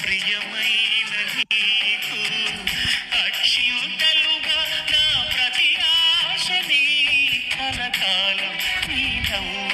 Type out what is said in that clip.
ప్రియమైన నీకు అక్షింతలుగా నా ప్రతి ఆశ నీ కలకాలం నీ నవ్వు